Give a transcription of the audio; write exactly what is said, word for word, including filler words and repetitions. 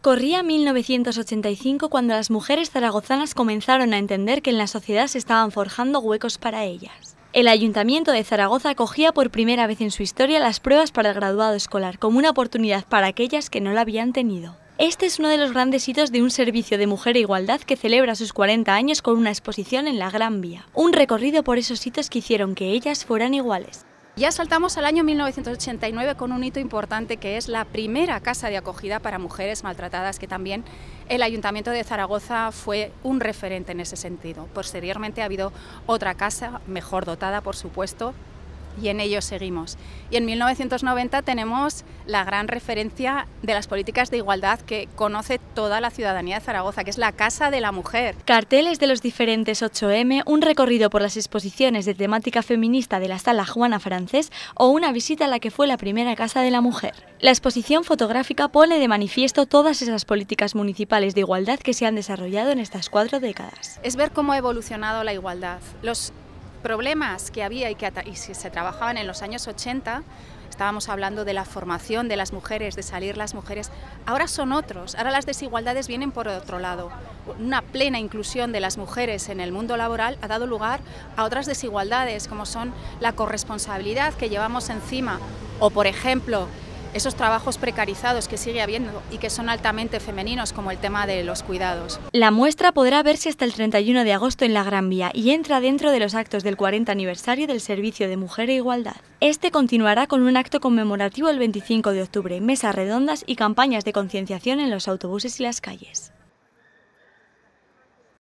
Corría mil novecientos ochenta y cinco cuando las mujeres zaragozanas comenzaron a entender que en la sociedad se estaban forjando huecos para ellas. El Ayuntamiento de Zaragoza acogía por primera vez en su historia las pruebas para el graduado escolar como una oportunidad para aquellas que no la habían tenido. Este es uno de los grandes hitos de un servicio de Mujer e Igualdad que celebra sus cuarenta años con una exposición en la Gran Vía, un recorrido por esos hitos que hicieron que ellas fueran iguales. Ya saltamos al año mil novecientos ochenta y nueve con un hito importante que es la primera casa de acogida para mujeres maltratadas, que también el Ayuntamiento de Zaragoza fue un referente en ese sentido. Posteriormente ha habido otra casa, mejor dotada por supuesto, y en ello seguimos. Y en mil novecientos noventa tenemos la gran referencia de las políticas de igualdad que conoce toda la ciudadanía de Zaragoza, que es la Casa de la Mujer. Carteles de los diferentes ocho eme, un recorrido por las exposiciones de temática feminista de la Sala Juana Francés o una visita a la que fue la primera Casa de la Mujer. La exposición fotográfica pone de manifiesto todas esas políticas municipales de igualdad que se han desarrollado en estas cuatro décadas. Es ver cómo ha evolucionado la igualdad. Los problemas que había y que y se trabajaban en los años ochenta, estábamos hablando de la formación de las mujeres, de salir las mujeres, ahora son otros, ahora las desigualdades vienen por otro lado. Una plena inclusión de las mujeres en el mundo laboral ha dado lugar a otras desigualdades, como son la corresponsabilidad que llevamos encima, o por ejemplo, esos trabajos precarizados que sigue habiendo y que son altamente femeninos, como el tema de los cuidados. La muestra podrá verse hasta el treinta y uno de agosto en la Gran Vía y entra dentro de los actos del cuarenta aniversario del Servicio de Mujer e Igualdad. Este continuará con un acto conmemorativo el veinticinco de octubre, mesas redondas y campañas de concienciación en los autobuses y las calles.